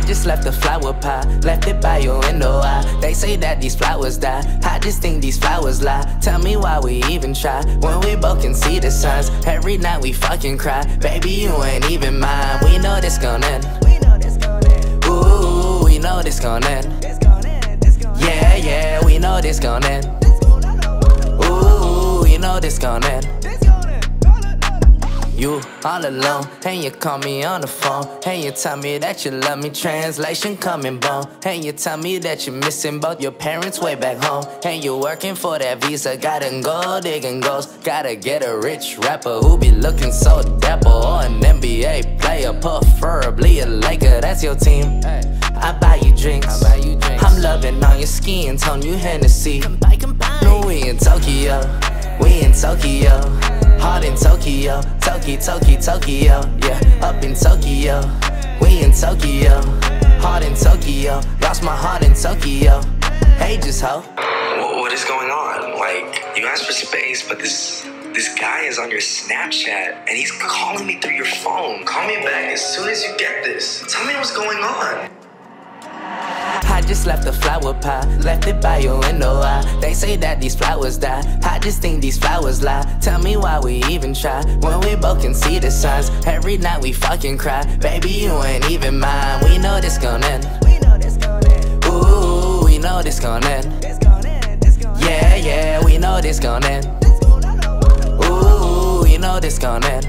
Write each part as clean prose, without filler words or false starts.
just left a flower pot, left it by your window. They say that these flowers die, I just think these flowers lie. Tell me why we even try, when we both can see the signs. Every night we fucking cry, baby you ain't even mine. We know this gon' end, ooh, we know this gon' end. Yeah, yeah, we know this gon' end. Ooh, you know this gon' end. You all alone, and you call me on the phone, and you tell me that you love me, translation coming bone. And you tell me that you're missing both your parents way back home, and you're working for that visa, gotta go digging ghosts. Gotta get a rich rapper who be looking so dapper, or an NBA player, preferably a Laker, that's your team. I buy you drinks, I'm loving on your skin tone, you Hennessy. No, we in Tokyo, we in Tokyo, hard in Tokyo, Tokyo, yeah, up in Tokyo, we in Tokyo, hard in Tokyo, lost my heart in Tokyo. Hey, just ho. What is going on? Like, you asked for space, but this guy is on your Snapchat and he's calling me through your phone. Call me back as soon as you get this. Tell me what's going on. I just left a flower pot, left it by your window. They say that these flowers die, I just think these flowers lie. Tell me why we even try, when we both can see the signs. Every night we fucking cry, baby you ain't even mine. We know this gon' end, ooh, we know this gon' end. Yeah, yeah, we know this gon' end. Ooh, you know this gon' end.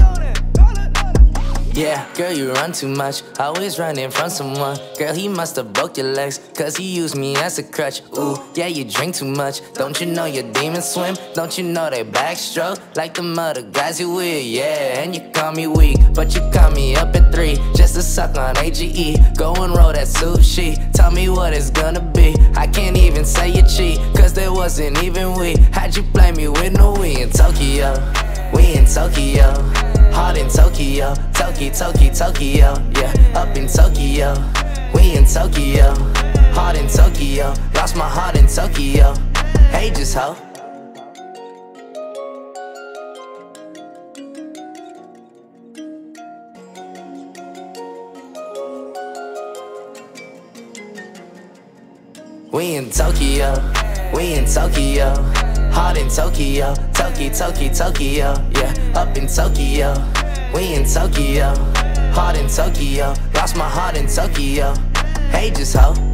Yeah, girl, you run too much, always running from someone. Girl, he must've broke your legs, cause he used me as a crutch. Ooh, yeah, you drink too much, don't you know your demons swim? Don't you know they backstroke like the other guys you with? Yeah, and you call me weak, but you call me up at 3 just to suck on AGE. Go and roll that sushi, tell me what it's gonna be. I can't even say you cheat, cause there wasn't even we. How'd you blame me with no we in Tokyo? We in Tokyo, hard in Tokyo, Tokyo, yeah, up in Tokyo, we in Tokyo, hard in Tokyo, lost my heart in Tokyo. Hey, just ho. We in Tokyo, we in Tokyo, hard in Tokyo, Tokyo, yeah, up in Tokyo, we in Tokyo, hard in Tokyo, lost my heart in Tokyo. Hey, just ho.